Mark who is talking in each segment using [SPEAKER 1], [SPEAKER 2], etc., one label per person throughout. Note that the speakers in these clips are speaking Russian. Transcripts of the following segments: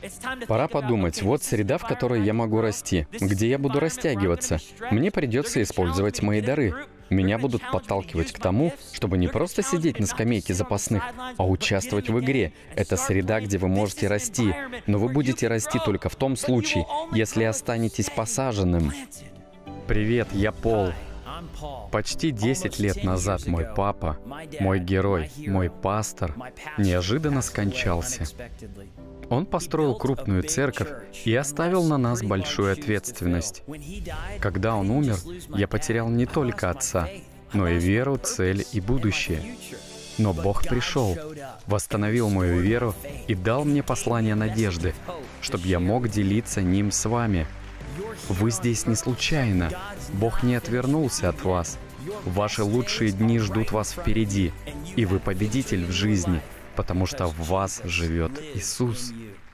[SPEAKER 1] Пора подумать, вот среда, в которой я могу расти, где я буду растягиваться. Мне придется использовать мои дары. Меня будут подталкивать к тому, чтобы не просто сидеть на скамейке запасных, а участвовать в игре. Это среда, где вы можете расти, но вы будете расти только в том случае, если останетесь посаженным. Привет, я Пол. Почти 10 лет назад мой папа, мой герой, мой пастор, неожиданно скончался. Он построил крупную церковь и оставил на нас большую ответственность. Когда он умер, я потерял не только отца, но и веру, цель и будущее. Но Бог пришел, восстановил мою веру и дал мне послание надежды, чтобы я мог делиться ним с вами. Вы здесь не случайно. Бог не отвернулся от вас. Ваши лучшие дни ждут вас впереди, и вы победитель в жизни, потому что в вас живет Иисус.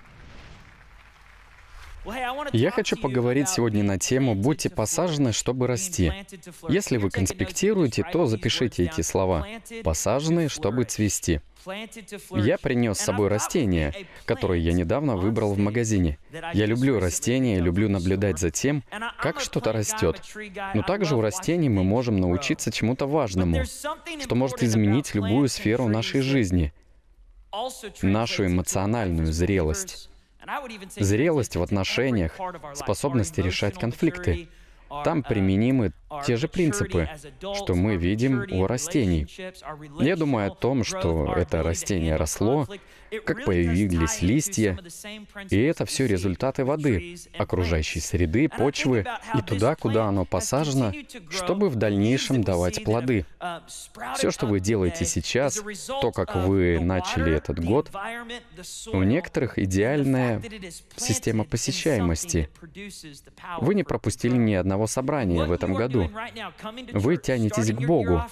[SPEAKER 1] Я хочу поговорить сегодня на тему «Будьте посажены, чтобы расти». Если вы конспектируете, то запишите эти слова. «Посажены, чтобы цвести». Я принес с собой растения, которые я недавно выбрал в магазине. Я люблю растения, люблю наблюдать за тем, как что-то растет. Но также у растений мы можем научиться чему-то важному, что может изменить любую сферу нашей жизни, нашу эмоциональную зрелость. Зрелость в отношениях, способность решать конфликты. Там применимы те же принципы, что мы видим у растений. Я думаю о том, что это растение росло, как появились листья, и это все результаты воды, окружающей среды, почвы и туда, куда оно посажено, чтобы в дальнейшем давать плоды. Все, что вы делаете сейчас, то, как вы начали этот год, у некоторых идеальная система посещаемости. Вы не пропустили ни одного собрания в этом году. Вы тянетесь к Богу.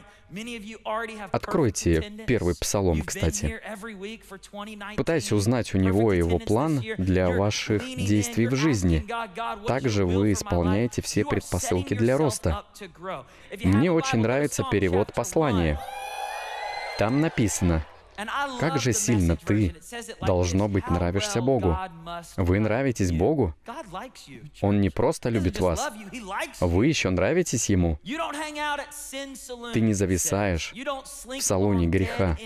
[SPEAKER 1] Откройте первый псалом, кстати. Пытайся узнать у Него Его план для ваших действий в жизни. Также вы исполняете все предпосылки для роста. Мне очень нравится перевод послания. Там написано: «Как же сильно ты, должно быть, нравишься Богу». Вы нравитесь Богу? Он не просто любит вас, вы еще нравитесь Ему. Ты не зависаешь в салоне греха,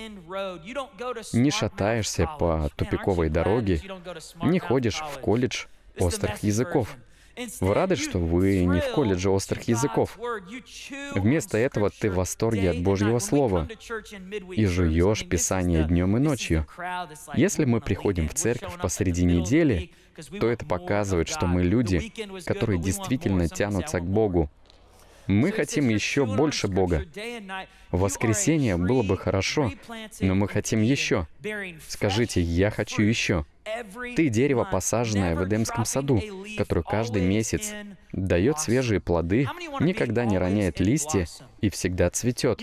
[SPEAKER 1] не шатаешься по тупиковой дороге, не ходишь в колледж острых языков. Вы рады, что вы не в колледже острых языков? Вместо этого ты в восторге от Божьего Слова и жуешь Писание днем и ночью. Если мы приходим в церковь посреди недели, то это показывает, что мы люди, которые действительно тянутся к Богу. Мы хотим еще больше Бога. В воскресенье было бы хорошо, но мы хотим еще. Скажите: «Я хочу еще». Ты дерево, посаженное в Эдемском саду, которое каждый месяц дает свежие плоды, никогда не роняет листья и всегда цветет.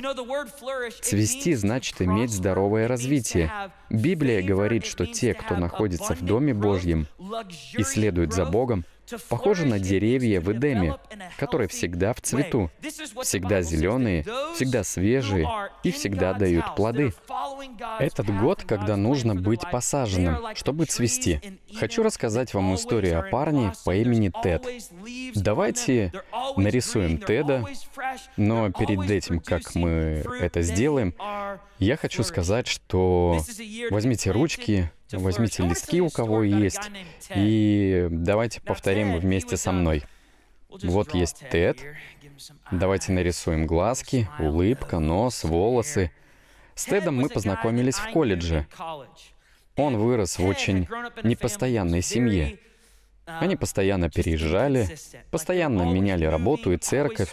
[SPEAKER 1] Цвести значит иметь здоровое развитие. Библия говорит, что те, кто находится в Доме Божьем и следует за Богом, похожи на деревья в Эдеме, которые всегда в цвету, всегда зеленые, всегда свежие и всегда дают плоды. Этот год, когда нужно быть посаженным, чтобы цвести. Хочу рассказать вам историю о парне по имени Тед. Давайте нарисуем Теда, но перед этим, как мы это сделаем, я хочу сказать, что возьмите ручки, возьмите листки, у кого есть, и давайте повторим вместе со мной. Вот есть Тед. Давайте нарисуем глазки, улыбка, нос, волосы. С Тедом мы познакомились в колледже. Он вырос в очень непостоянной семье. Они постоянно переезжали, постоянно меняли работу и церковь,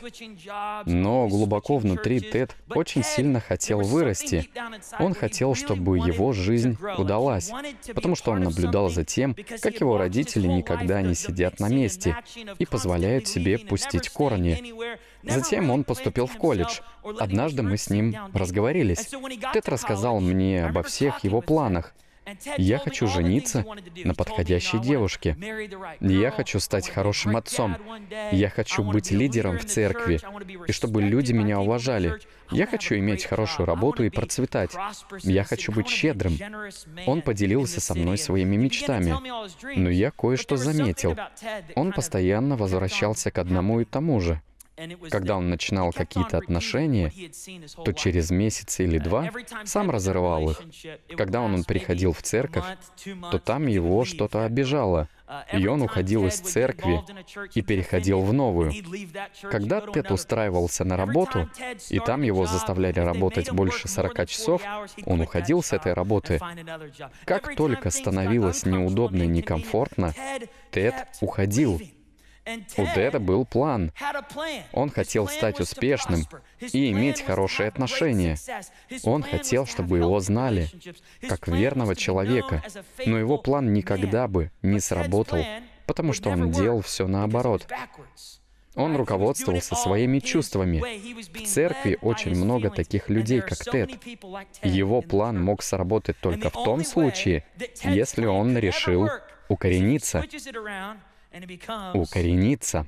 [SPEAKER 1] но глубоко внутри Тед очень сильно хотел вырасти. Он хотел, чтобы его жизнь удалась, потому что он наблюдал за тем, как его родители никогда не сидят на месте и позволяют себе пустить корни. Затем он поступил в колледж. Однажды мы с ним разговорились. Тед рассказал мне обо всех его планах. Я хочу жениться на подходящей девушке. Я хочу стать хорошим отцом. Я хочу быть лидером в церкви, и чтобы люди меня уважали. Я хочу иметь хорошую работу и процветать. Я хочу быть щедрым. Он поделился со мной своими мечтами. Но я кое-что заметил. Он постоянно возвращался к одному и тому же. Когда он начинал какие-то отношения, то через месяц или два сам разрывал их. Когда он приходил в церковь, то там его что-то обижало, и он уходил из церкви и переходил в новую. Когда Тед устраивался на работу, и там его заставляли работать больше 40 часов, он уходил с этой работы. Как только становилось неудобно и некомфортно, Тед уходил. У Теда был план. Он хотел стать успешным и иметь хорошие отношения. Он хотел, чтобы его знали как верного человека. Но его план никогда бы не сработал, потому что он делал все наоборот. Он руководствовался своими чувствами. В церкви очень много таких людей, как Тед. Его план мог сработать только в том случае, если он решил укорениться. Укорениться.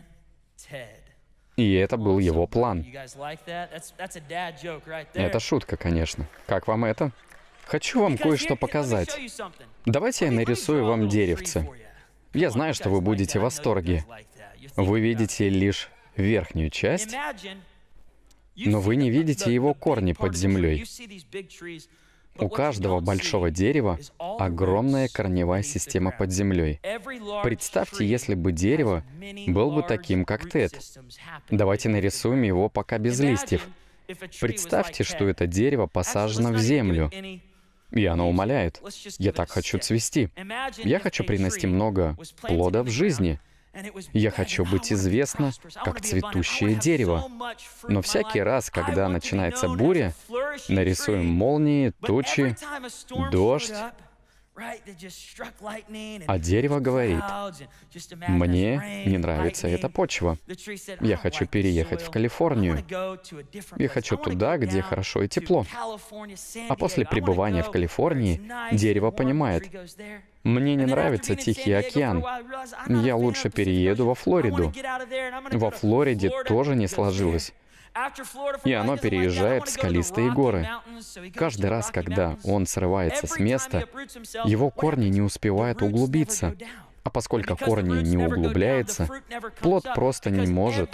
[SPEAKER 1] И это был его план. Это шутка, конечно. Как вам это? Хочу вам кое-что показать. Давайте я нарисую вам деревце. Я знаю, что вы будете в восторге. Вы видите лишь верхнюю часть, но вы не видите его корни под землей. У каждого большого дерева огромная корневая система под землей. Представьте, если бы дерево было бы таким, как Тед. Давайте нарисуем его пока без листьев. Представьте, что это дерево посажено в землю, и оно умоляет: «Я так хочу цвести. Я хочу принести много плода в жизни. Я хочу быть известна как цветущее дерево». Но всякий раз, когда начинается буря, нарисуем молнии, тучи, дождь, а дерево говорит: «Мне не нравится эта почва. Я хочу переехать в Калифорнию. Я хочу туда, где хорошо и тепло». А после пребывания в Калифорнии дерево понимает: «Мне не нравится Тихий океан. Я лучше перееду во Флориду». Во Флориде тоже не сложилось. И оно переезжает в скалистые горы. Каждый раз, когда он срывается с места, его корни не успевают углубиться. А поскольку корни не углубляются, плод не может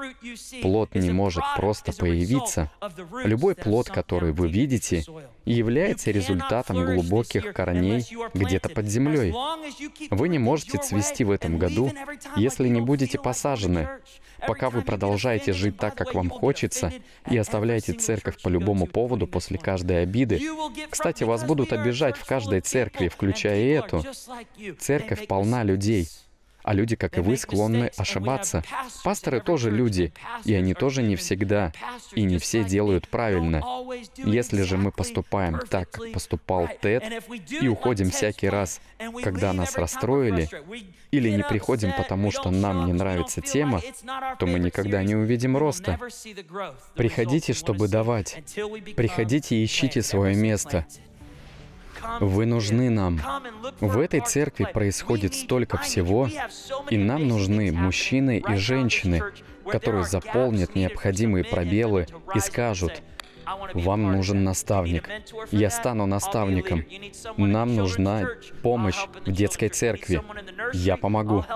[SPEAKER 1] просто появиться. Любой плод, который вы видите, является результатом глубоких корней где-то под землей. Вы не можете цвести в этом году, если не будете посажены. Пока вы продолжаете жить так, как вам хочется, и оставляете церковь по любому поводу после каждой обиды. Кстати, вас будут обижать в каждой церкви, включая и эту. Церковь полна людей, а люди, как и вы, склонны ошибаться. Пасторы тоже люди, и они тоже не всегда, и не все делают правильно. Если же мы поступаем так, как поступал Тед, и уходим всякий раз, когда нас расстроили, или не приходим, потому что нам не нравится тема, то мы никогда не увидим роста. Приходите, чтобы давать. Приходите и ищите свое место. Вы нужны нам. В этой церкви происходит столько всего, и нам нужны мужчины и женщины, которые заполнят необходимые пробелы и скажут: «Вам нужен наставник. Я стану наставником. Нам нужна помощь в детской церкви. Я помогу».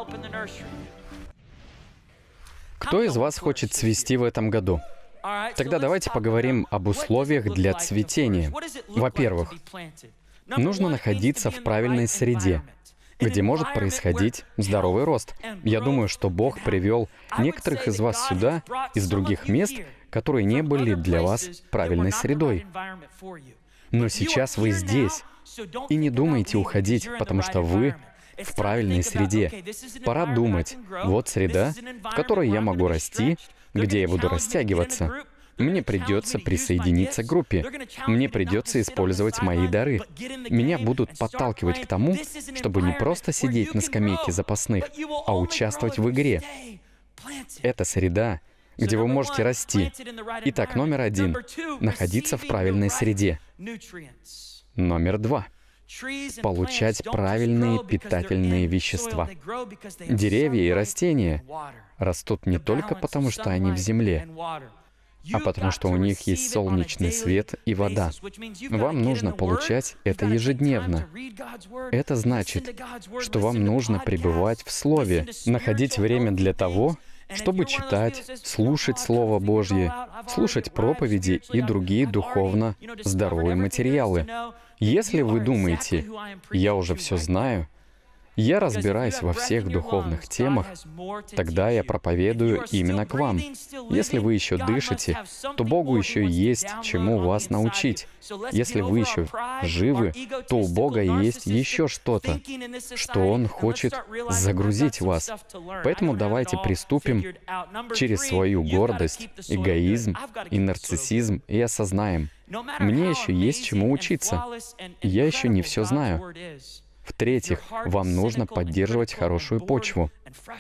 [SPEAKER 1] Кто из вас хочет цвести в этом году? Тогда давайте поговорим об условиях для цветения. Во-первых, нужно находиться в правильной среде, где может происходить здоровый рост. Я думаю, что Бог привел некоторых из вас сюда, из других мест, которые не были для вас правильной средой. Но сейчас вы здесь, и не думайте уходить, потому что вы в правильной среде. Пора думать: вот среда, в которой я могу расти, где я буду растягиваться. Мне придется присоединиться к группе. Мне придется использовать мои дары. Меня будут подталкивать к тому, чтобы не просто сидеть на скамейке запасных, а участвовать в игре. Это среда, где вы можете расти. Итак, номер 1 — находиться в правильной среде. Номер 2 получать правильные питательные вещества. Деревья и растения растут не только потому, что они в земле, а потому что у них есть солнечный свет и вода. Вам нужно получать это ежедневно. Это значит, что вам нужно пребывать в Слове, находить время для того, чтобы читать, слушать Слово Божье, слушать проповеди и другие духовно здоровые материалы. Если вы думаете, «Я уже все знаю», я разбираюсь во всех духовных темах, тогда я проповедую именно к вам. Если вы еще дышите, то Богу еще есть чему вас научить. Если вы еще живы, то у Бога есть еще что-то, что Он хочет загрузить вас. Поэтому давайте приступим через свою гордость, эгоизм и нарциссизм и осознаем: мне еще есть чему учиться, я еще не все знаю. В-третьих, вам нужно поддерживать хорошую почву.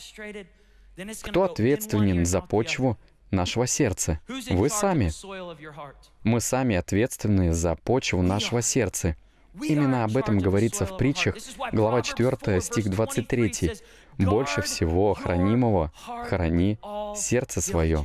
[SPEAKER 1] Кто ответственен за почву нашего сердца? Вы сами. Мы сами ответственны за почву нашего сердца. Именно об этом говорится в притчах, глава 4, стих 23. «Больше всего хранимого храни сердце свое».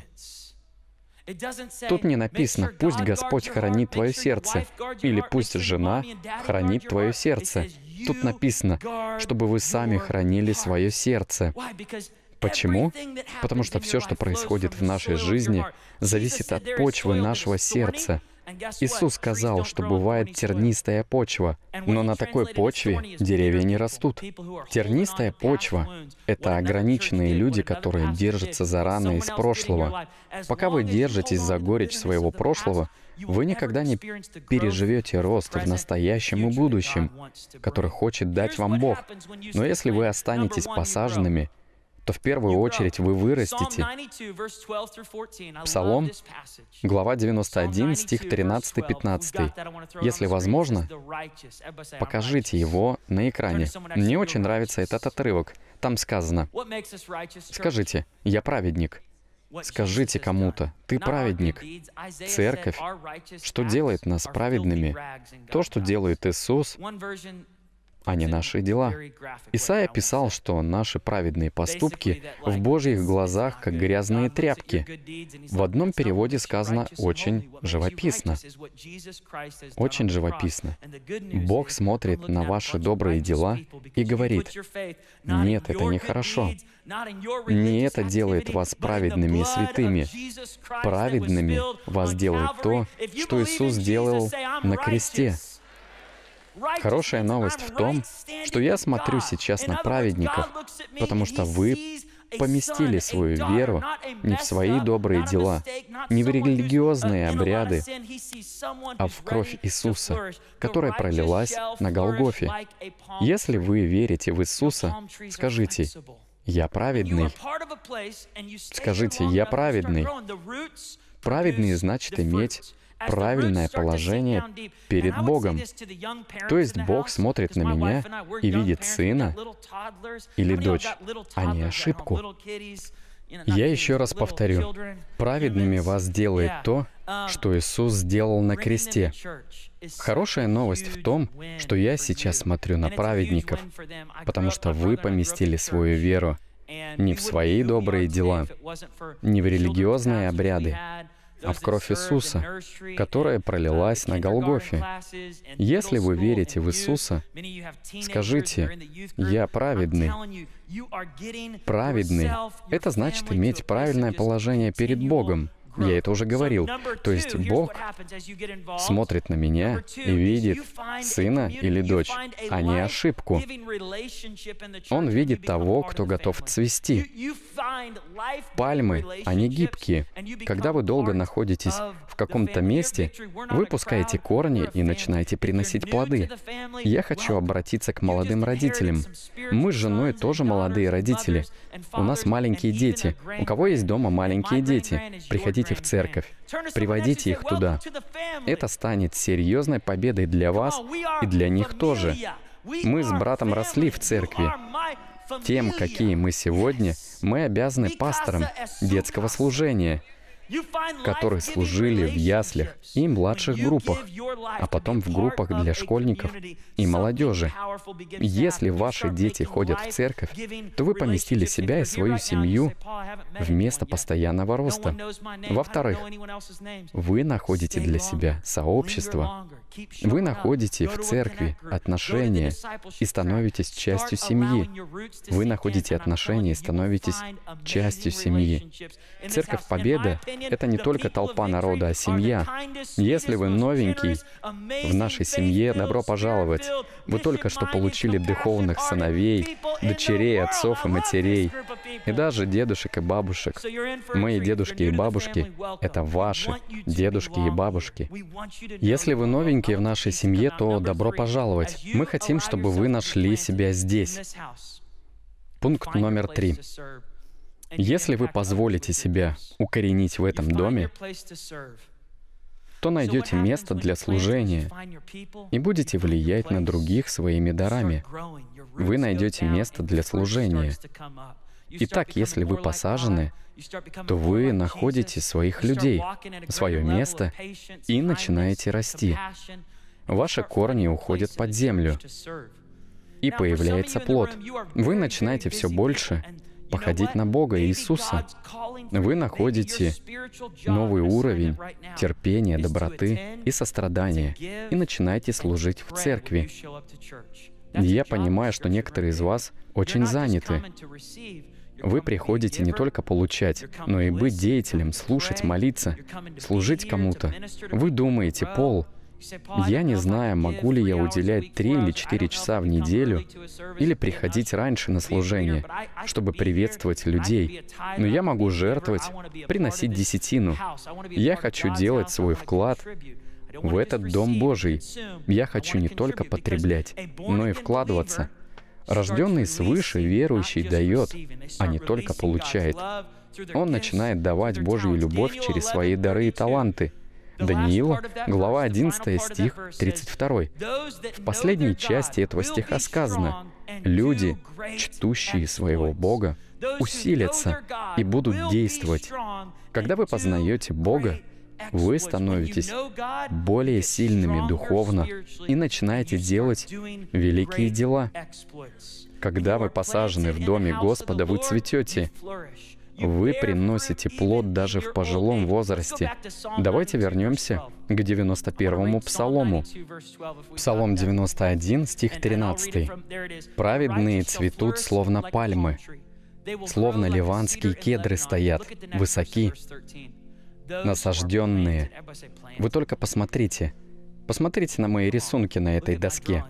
[SPEAKER 1] Тут не написано «пусть Господь хранит твое сердце» или «пусть жена хранит твое сердце». Тут написано, чтобы вы сами хранили свое сердце. Почему? Потому что все, что происходит в нашей жизни, зависит от почвы нашего сердца. Иисус сказал, что бывает тернистая почва, но на такой почве деревья не растут. Тернистая почва — это ограниченные люди, которые держатся за раны из прошлого. Пока вы держитесь за горечь своего прошлого, вы никогда не переживете рост в настоящем и будущем, который хочет дать вам Бог. Но если вы останетесь посаженными, то в первую очередь вы вырастете. Псалом, глава 91, стих 13-15. Если возможно, покажите его на экране. Мне очень нравится этот отрывок. Там сказано: «Скажите, я праведник». Скажите кому-то: «Ты праведник». Церковь, что делает нас праведными? То, что делает Иисус, а не наши дела. Исайя писал, что наши праведные поступки в Божьих глазах как грязные тряпки. В одном переводе сказано очень живописно. Очень живописно. Бог смотрит на ваши добрые дела и говорит: «Нет, это нехорошо. Не это делает вас праведными и святыми. Праведными вас делает то, что Иисус сделал на кресте». Хорошая новость в том, что я смотрю сейчас на праведников, потому что вы поместили свою веру не в свои добрые дела, не в религиозные обряды, а в кровь Иисуса, которая пролилась на Голгофе. Если вы верите в Иисуса, скажите: «Я праведный». Скажите: «Я праведный». Праведный значит иметь правильное положение перед Богом. То есть Бог смотрит на меня и видит сына или дочь, а не ошибку. Я еще раз повторю. Праведными вас делает то, что Иисус сделал на кресте. Хорошая новость в том, что я сейчас смотрю на праведников, потому что вы поместили свою веру не в свои добрые дела, не в религиозные обряды, а в кровь Иисуса, которая пролилась на Голгофе. Если вы верите в Иисуса, скажите: «Я праведный». Праведный — это значит иметь правильное положение перед Богом. Я это уже говорил. То есть Бог смотрит на меня и видит сына или дочь, а не ошибку. Он видит того, кто готов цвести. Пальмы, они гибкие. Когда вы долго находитесь в каком-то месте, вы пускаете корни и начинаете приносить плоды. Я хочу обратиться к молодым родителям. Мы с женой тоже молодые родители. У нас маленькие дети. У кого есть дома маленькие дети? Приходите в церковь. Приводите их туда. Это станет серьезной победой для вас и для них тоже. Мы с братом росли в церкви. Тем, какие мы сегодня, мы обязаны пасторам детского служения. которые служили в яслях и младших группах, а потом в группах для школьников и молодежи. Если ваши дети ходят в церковь, то вы поместили себя и свою семью в место постоянного роста. Во-вторых, вы находите для себя сообщество. Вы находите в церкви отношения и становитесь частью семьи. Вы находите отношения и становитесь частью семьи. Церковь Победа — это не только толпа народа, а семья. Если вы новенький в нашей семье, добро пожаловать. Вы только что получили духовных сыновей, дочерей, отцов и матерей, и даже дедушек и бабушек. Мои дедушки и бабушки — это ваши дедушки и бабушки. Если вы новенькие в нашей семье, то добро пожаловать. Мы хотим, чтобы вы нашли себя здесь. Пункт номер 3. Если вы позволите себя укоренить в этом доме, то найдете место для служения и будете влиять на других своими дарами. Вы найдете место для служения. Итак, если вы посажены, то вы находите своих людей, свое место и начинаете расти. Ваши корни уходят под землю, и появляется плод. Вы начинаете все больше походить на Бога и Иисуса. Вы находите новый уровень терпения, доброты и сострадания и начинаете служить в церкви. Я понимаю, что некоторые из вас очень заняты. Вы приходите не только получать, но и быть деятелем, слушать, молиться, служить кому-то. Вы думаете: Пол, я не знаю, могу ли я уделять 3 или 4 часа в неделю или приходить раньше на служение, чтобы приветствовать людей. Но я могу жертвовать, приносить десятину. Я хочу делать свой вклад в этот Дом Божий. Я хочу не только потреблять, но и вкладываться. Рожденный свыше верующий дает, а не только получает. Он начинает давать Божью любовь через свои дары и таланты. Даниила, глава 11, стих 32. В последней части этого стиха сказано: «Люди, чтущие своего Бога, усилятся и будут действовать». Когда вы познаете Бога, вы становитесь более сильными духовно и начинаете делать великие дела. Когда вы посажены в доме Господа, вы цветете. Вы приносите плод даже в пожилом возрасте. Давайте вернемся к 91-му псалому. Псалом 91, стих 13. «Праведные цветут, словно пальмы, словно ливанские кедры стоят, высоки, насажденные». Вы только посмотрите. Посмотрите на мои рисунки на этой доске.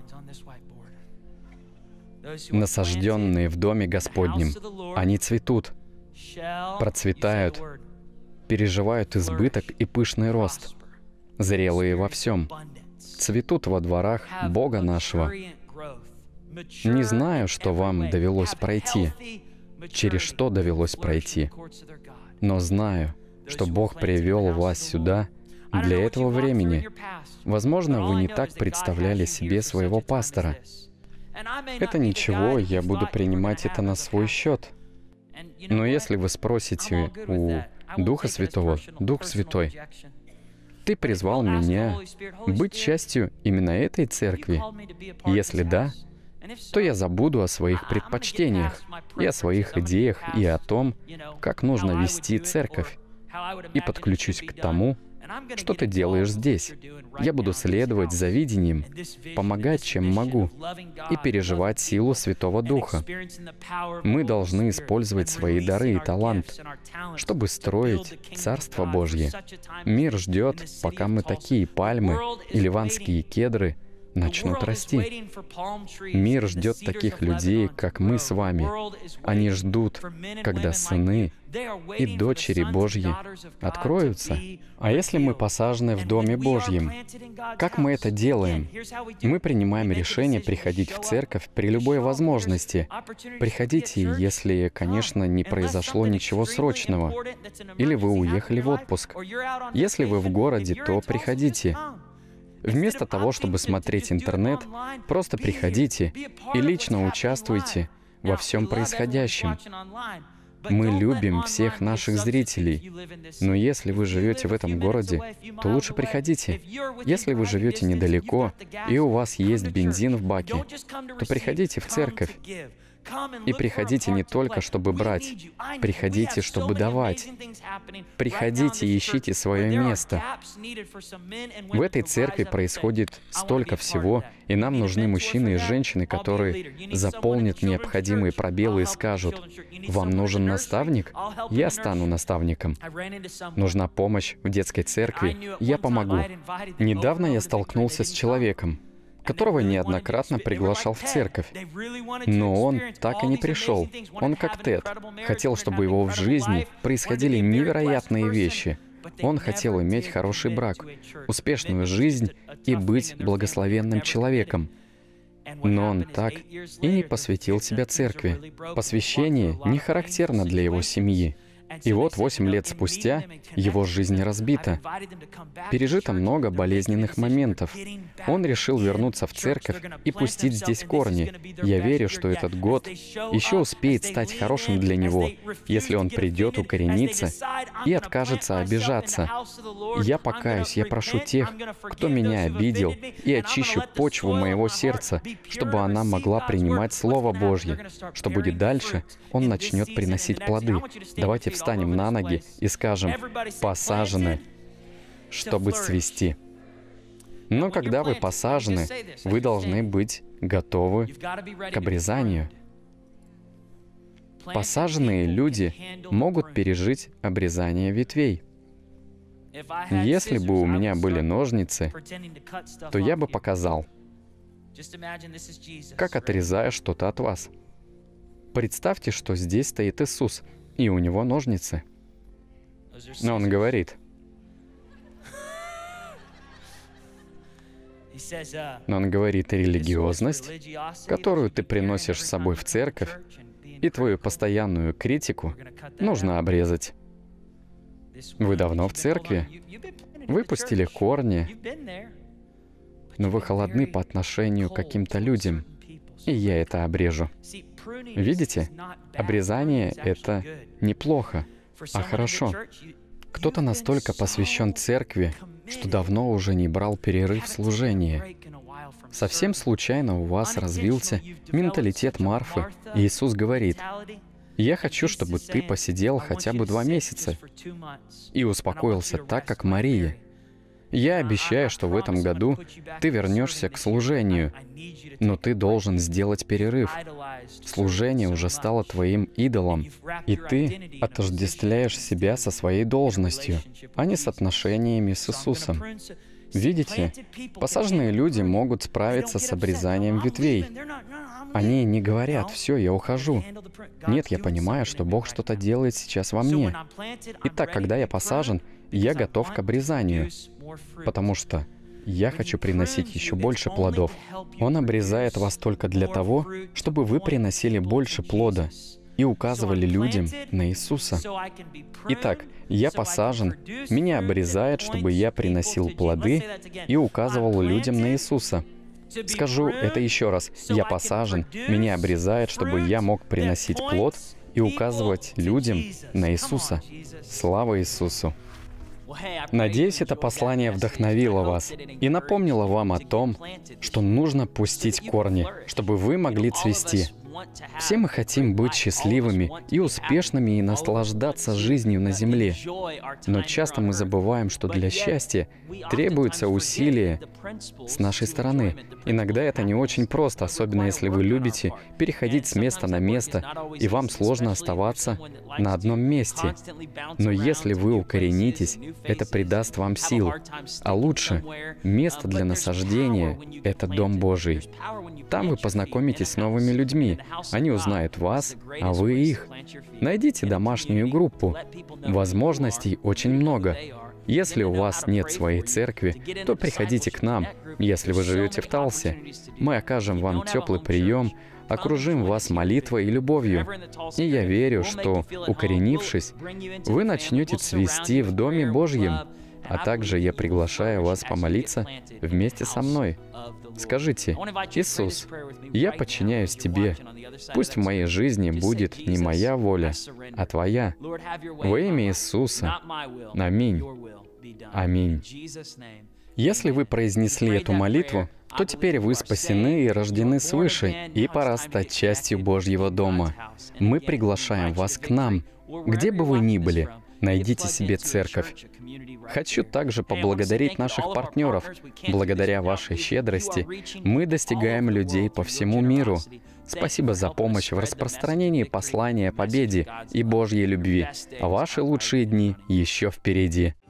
[SPEAKER 1] Насажденные в доме Господнем. Они цветут, процветают, переживают избыток и пышный рост, зрелые во всем, цветут во дворах Бога нашего. Не знаю, что вам довелось пройти, через что довелось пройти, но знаю, что Бог привел вас сюда для этого времени. Возможно, вы не так представляли себе своего пастора. Это ничего, я буду принимать это на свой счет. Но если вы спросите у Духа Святого: «Дух Святой, Ты призвал меня быть частью именно этой церкви? Если да, то я забуду о своих предпочтениях и о своих идеях и о том, как нужно вести церковь, и подключусь к тому, что ты делаешь здесь. Я буду следовать за видением, помогать, чем могу, и переживать силу Святого Духа. Мы должны использовать свои дары и талант, чтобы строить Царство Божье. Мир ждет, пока мы такие пальмы и ливанские кедры начнут расти. Мир ждет таких людей, как мы с вами. Они ждут, когда сыны и дочери Божьи откроются. А если мы посажены в Доме Божьем, как мы это делаем? Мы принимаем решение приходить в церковь при любой возможности. Приходите, если, конечно, не произошло ничего срочного, или вы уехали в отпуск. Если вы в городе, то приходите. Вместо того, чтобы смотреть интернет, просто приходите и лично участвуйте во всем происходящем. Мы любим всех наших зрителей. Но если вы живете в этом городе, то лучше приходите. Если вы живете недалеко, и у вас есть бензин в баке, то приходите в церковь. И приходите не только, чтобы брать, приходите, чтобы давать. Приходите и ищите свое место. В этой церкви происходит столько всего, и нам нужны мужчины и женщины, которые заполнят необходимые пробелы и скажут: «Вам нужен наставник? Я стану наставником». Нужна помощь в детской церкви? Я помогу. Недавно я столкнулся с человеком, которого неоднократно приглашал в церковь. Но он так и не пришел. Он как Тед. Хотел, чтобы его в жизни происходили невероятные вещи. Он хотел иметь хороший брак, успешную жизнь и быть благословенным человеком. Но он так и не посвятил себя церкви. Посвящение не характерно для его семьи. И вот 8 лет спустя его жизнь разбита. Пережито много болезненных моментов. Он решил вернуться в церковь и пустить здесь корни. Я верю, что этот год еще успеет стать хорошим для него, если он придет укорениться и откажется обижаться. Я покаюсь, я прошу тех, кто меня обидел, и очищу почву моего сердца, чтобы она могла принимать Слово Божье. Что будет дальше, он начнет приносить плоды. Давайте встанем на ноги и скажем: «Посажены, чтобы цвести». Но когда вы посажены, вы должны быть готовы к обрезанию. Посаженные люди могут пережить обрезание ветвей. Если бы у меня были ножницы, то я бы показал, как отрезаю что-то от вас. Представьте, что здесь стоит Иисус, и у него ножницы. Но он говорит: религиозность, которую ты приносишь с собой в церковь, и твою постоянную критику нужно обрезать. Вы давно в церкви, вы пустили корни, но вы холодны по отношению к каким-то людям, и я это обрежу. Видите? Обрезание — это неплохо, а хорошо. Кто-то настолько посвящен церкви, что давно уже не брал перерыв в служении. Совсем случайно у вас развился менталитет Марфы, и Иисус говорит: «Я хочу, чтобы ты посидел хотя бы 2 месяца и успокоился так, как Мария. Я обещаю, что в этом году ты вернешься к служению, но ты должен сделать перерыв. Служение уже стало твоим идолом, и ты отождествляешь себя со своей должностью, а не с отношениями с Иисусом». Видите, посаженные люди могут справиться с обрезанием ветвей. Они не говорят: «Все, я ухожу». Нет, я понимаю, что Бог что-то делает сейчас во мне. Итак, когда я посажен, я готов к обрезанию, потому что я хочу приносить еще больше плодов. Он обрезает вас только для того, чтобы вы приносили больше плода и указывали людям на Иисуса. Итак, я посажен, меня обрезает, чтобы я приносил плоды и указывал людям на Иисуса. Скажу это еще раз. Я посажен, меня обрезает, чтобы я мог приносить плод и указывать людям на Иисуса. Слава Иисусу! Надеюсь, это послание вдохновило вас и напомнило вам о том, что нужно пустить корни, чтобы вы могли цвести. Все мы хотим быть счастливыми и успешными и наслаждаться жизнью на земле. Но часто мы забываем, что для счастья требуется усилие с нашей стороны. Иногда это не очень просто, особенно если вы любите переходить с места на место, и вам сложно оставаться на одном месте. Но если вы укоренитесь, это придаст вам сил. А лучше, место для насаждения — это Дом Божий. Там вы познакомитесь с новыми людьми. Они узнают вас, а вы их. Найдите домашнюю группу. Возможностей очень много. Если у вас нет своей церкви, то приходите к нам. Если вы живете в Талсе, мы окажем вам теплый прием, окружим вас молитвой и любовью. И я верю, что, укоренившись, вы начнете цвести в Доме Божьем. А также я приглашаю вас помолиться вместе со мной. Скажите: «Иисус, я подчиняюсь Тебе. Пусть в моей жизни будет не моя воля, а Твоя. Во имя Иисуса. Аминь. Аминь». Если вы произнесли эту молитву, то теперь вы спасены и рождены свыше, и пора стать частью Божьего дома. Мы приглашаем вас к нам. Где бы вы ни были, найдите себе церковь. Хочу также поблагодарить наших партнеров. Благодаря вашей щедрости мы достигаем людей по всему миру. Спасибо за помощь в распространении послания о победе и Божьей любви. Ваши лучшие дни еще впереди.